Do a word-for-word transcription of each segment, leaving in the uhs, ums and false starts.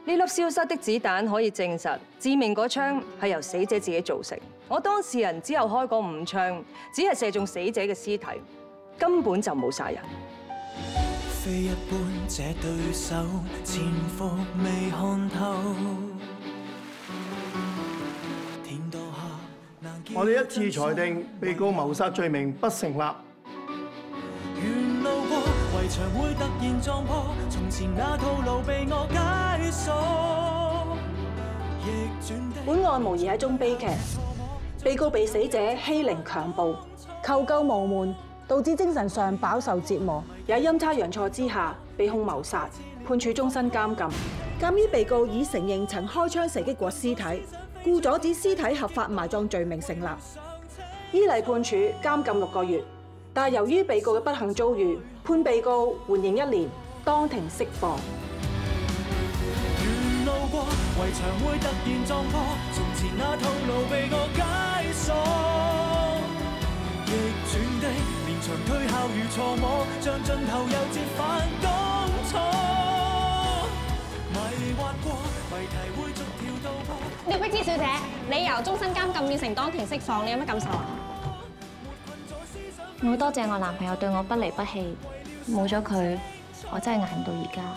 呢粒消失的子彈可以證實致命嗰槍係由死者自己造成。我當事人只有開過五槍，只係射中死者嘅屍體，根本就冇殺人。非一般這對手，前伏未看透。 我哋一致裁定被告謀殺罪名不成立。 沿路過，圍牆會突然撞破，從前那套路被我解鎖。 本案無疑係一宗悲劇，被告被死者欺凌強暴，求救無門，導致精神上飽受折磨，也陰差陽錯之下被控謀殺，判處終身監禁。鑑於被告已承認曾開槍射擊過屍體，故阻止屍體合法埋葬罪名成立，依例判處監禁六個月。但係由於被告嘅不幸遭遇，判被告緩刑一年，當庭釋放。 沿路過，圍牆會突然撞破，從前那套路被我解鎖。逆轉的連場退後如錯摸，將盡頭又折返當初。迷惑過，謎題會逐條道破。 廖碧芝小姐，你由終身監禁變成當庭釋放，你有乜感受啊？ 我好多謝我男朋友對我不離不棄，冇咗佢，我真係捱唔到而家。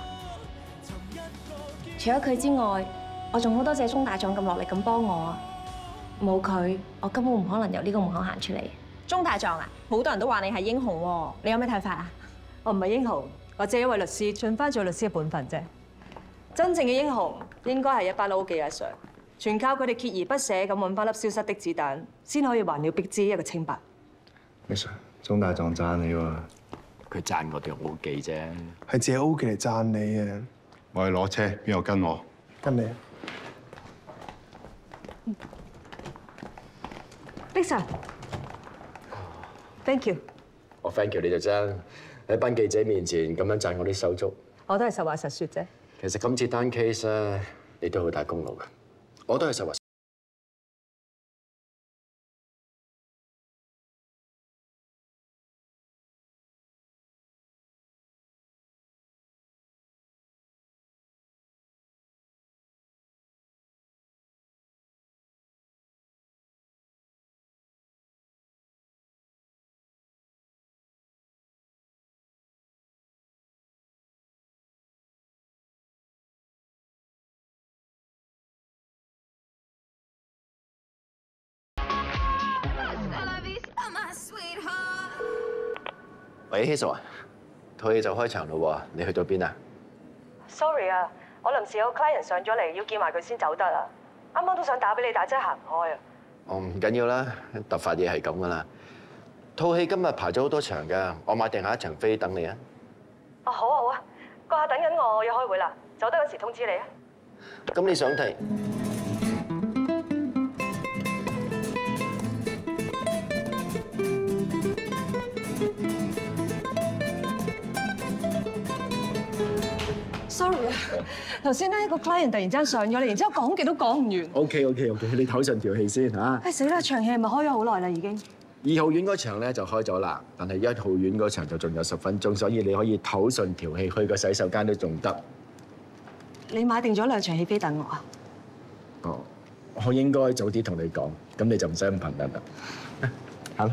除咗佢之外，我仲好多謝鐘大狀咁落力咁幫我啊！冇佢，我根本唔可能由呢個門口行出嚟。 鐘大狀啊，好多人都話你係英雄喎，你有咩睇法啊？ 我唔係英雄，我只係一位律師，盡翻做律師嘅本分啫。真正嘅英雄應該係一班 O 記阿 Sir， 全靠佢哋鍥而不捨咁揾翻粒消失的子彈，先可以還了碧芝一個清白。 阿 Sir， 鐘大狀讚你喎， 佢讚我哋 O 記啫， 係借 O 記嚟讚你啊！ 我去攞車，邊個跟我？ 跟你啊！ 碧 Sir， thank you。 我 thank you 你就真喺班記者面前咁樣讚我啲手足， 我都係實話實説啫。 其實今次單 case 咧，你都好大功勞㗎，我都係實話。喂 ，Hazel 啊，套戲就開場咯喎，你去到邊啊 ？Sorry 啊，我臨時有 client 上咗嚟，要見埋佢先走得啊。啱啱都想打俾你，但係真係行唔開啊。 哦，唔緊要啦，突發嘢係咁噶啦。套戲今日排咗好多場㗎，我買定下一場飛等你啊。 哦，好啊好啊，個客等緊我，我要開會啦，走得嗰時通知你啊。 咁你想睇？ Sorry 啊，頭先咧個 client 突然之間上咗嚟，然之後講極都講唔完。 OK OK OK， 你唞順條氣先嚇。 唉死啦！場戲係咪開咗好耐啦已經？ 二號院嗰場咧就開咗啦，但係一號院嗰場就仲有十分鐘，所以你可以唞順條氣，去個洗手間都仲得。 你買定咗兩場戲飛等我啊？ 哦，我應該早啲同你講，咁你就唔使咁頻密啦。好。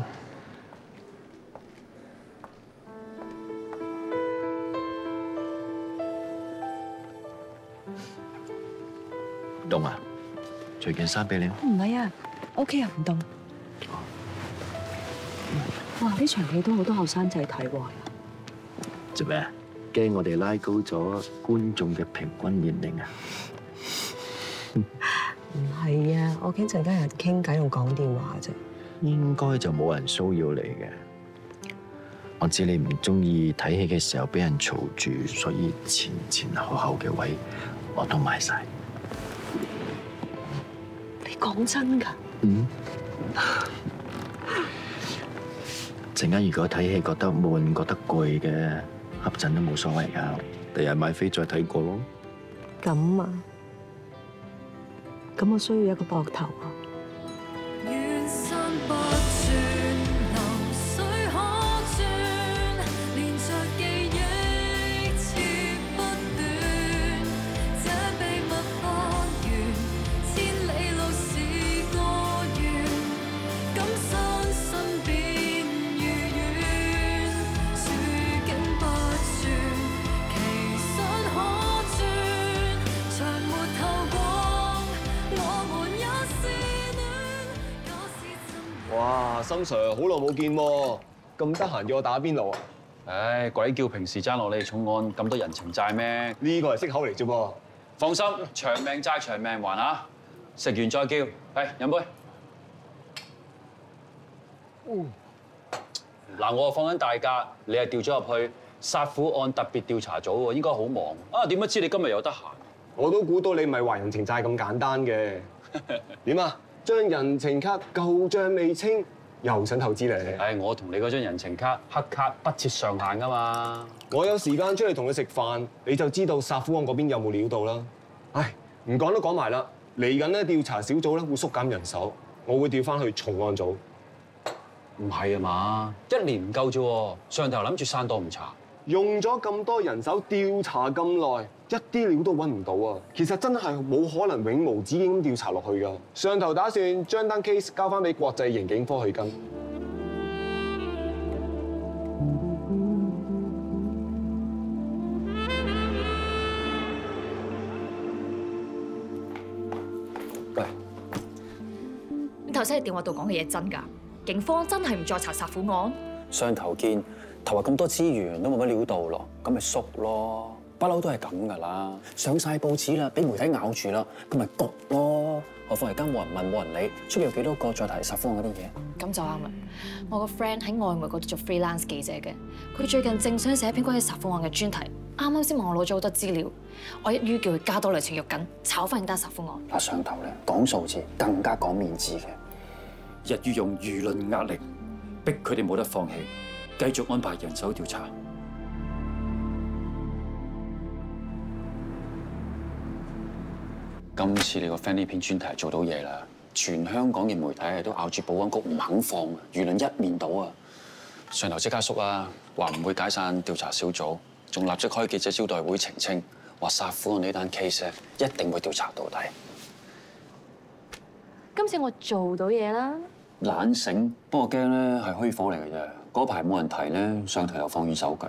凍啊！除件衫俾你。 唔係啊 ，OK 啊，唔凍。哇！呢場戲都好多後生仔睇喎。 做咩啊？驚我哋拉高咗觀眾嘅平均年齡啊？ 唔係啊，我驚陣間有人傾偈同講電話啫。 應該就冇人騷擾你嘅。我知你唔中意睇戲嘅時候俾人嘈住，所以前前後後嘅位我都買晒。 講真㗎？ 嗯。陣間如果睇戲覺得悶、覺得攰嘅，瞌陣都冇所謂㗎。第日買飛再睇過咯。 咁啊？咁我需要一個膊頭啊！ 連着記憶似不斷，這秘密森 Sir 好耐冇見喎，咁得閒叫我打邊爐啊？ 唉，鬼叫平時爭落你重案咁多人情債咩？ 呢個係息口嚟啫噃。 放心，長命債長命還啊！食完再叫，嚟飲杯。嗱，我放緊大假，你係調咗入去殺虎案特別調查組喎，應該好忙啊！點不知你今日有得閒？ 我都估到你唔係還人情債咁簡單嘅。點啊？張人情卡舊帳未清，又想投資你？ 唉，我同你嗰張人情卡黑卡不設上限㗎嘛。 我有時間出嚟同你食飯，你就知道殺虎案嗰邊有冇料到啦。唉，唔講都講埋啦。嚟緊咧調查小組咧會縮減人手，我會調翻去重案組。 唔係啊嘛，一年唔夠啫喎，上頭諗住散多唔查。 用咗咁多人手調查咁耐，一啲料都揾唔到啊！其實真係冇可能永無止境咁調查落去㗎。上頭打算將單 case 交翻俾國際刑警科去跟。 喂， 你頭先喺電話度講嘅嘢真㗎？警方真係唔再查殺虎案？ 上頭見。投入咁多資源都冇乜料到咯，咁咪縮咯，不嬲都係咁噶啦，上晒報紙啦，俾媒體咬住啦，咁咪焗咯。何況而家冇人問冇人理，出邊有幾多個再提殺虎案嗰啲嘢？ 咁就啱啦。我個 friend 喺外媒嗰度做 freelance 記者嘅，佢最近正想寫一篇關於殺虎案嘅專題，啱啱先問我攞咗好多資料，我一於叫佢加多兩條肉緊，炒翻單殺虎案。 嗱，上頭咧講數字更加講面子嘅，日於用輿論壓力逼佢哋冇得放棄。繼續安排人手調查。今次你個 friend 呢篇專題做到嘢啦，全香港嘅媒體都咬住保安局唔肯放，輿論一面倒啊！上頭即刻縮啊，話唔會解散調查小組，仲立即開記者招待會澄清，話殺虎案呢單 case 一定會調查到底。 今次我做到嘢啦。 懶醒，不過驚咧係虛火嚟嘅啫。嗰排冇人提咧，上頭又放軟手腳。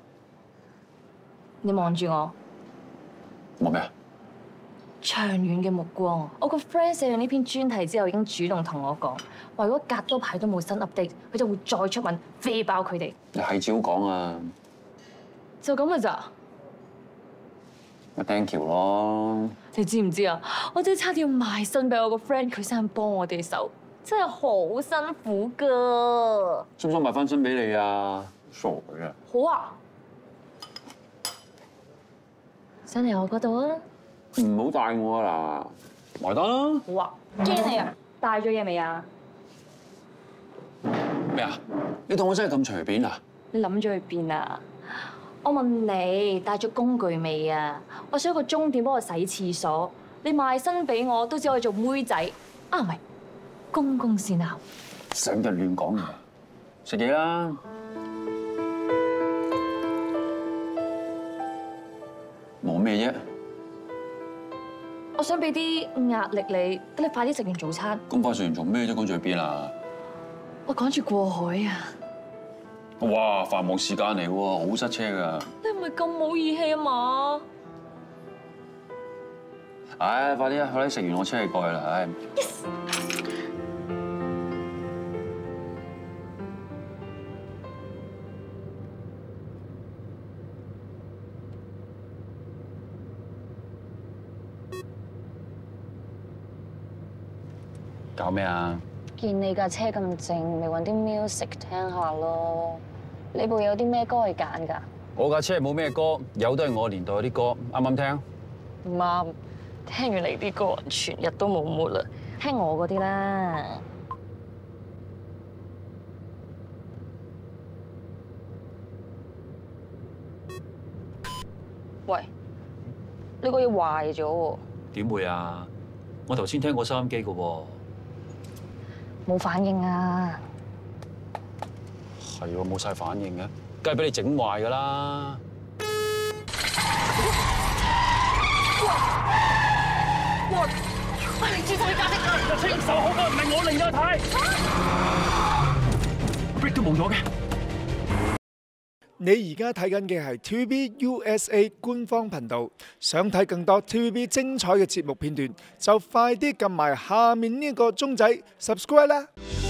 你望住我， 望咩啊？ 長遠嘅目光。我個 friend 寫完呢篇專題之後，已經主動同我講，話如果隔多排都冇新 update，佢就會再出文飛爆佢哋。 你係照講啊？ 就咁嘅咋？ 咪釘橋咯！ 你知唔知啊？我真係差啲要賣身俾我個 friend，佢先肯幫我哋手。真係好辛苦噶， 想唔想賣翻身俾你啊？傻嘅。 好啊，上嚟我嗰度啊！ 唔好帶我啊嗱，埋單啦。 好啊，驚你啊！帶咗嘢未啊？ 咩啊？你當我真係咁隨便啊？ 你諗咗去邊啊？我問你帶咗工具未啊？我想一個鐘點幫我洗廁所，你賣身俾我都只可以做妹仔啊，唔係。公公先啊！ 成日亂講嘢，食嘢啦！冇咩啫？ 我想俾啲壓力你，等你快啲食完早餐。 咁快食完做咩啫？趕住去邊啊？ 我趕住過海啊！ 哇！繁忙時間嚟喎，好塞車㗎。 你唔係咁冇義氣啊嘛？ 唉，快啲啊！快啲食完我車你過去啦！唉。Yes! 搞咩啊？ 見你架車咁靜，咪揾啲 music 聽下咯。你部有啲咩歌去揀㗎？ 我架車冇咩歌，有都係我年代啲歌，啱唔啱聽？ 唔啱，聽完你啲歌，全日都冇 mood 啦。聽我嗰啲啦。喂，你個嘢壞咗喎。 點會啊？我頭先聽過收音機㗎喎。 冇反應啊！ 係喎，冇晒反應嘅，梗係俾你整壞㗎啦！ 哇！喂，你注重你架車，車手好過唔係我嚟㗎，太 brake 都冇咗嘅。 你而家睇緊嘅係 T V B U S A 官方頻道，想睇更多 T V B 精彩嘅節目片段，就快啲撳埋下面呢個鐘仔 subscribe 啦！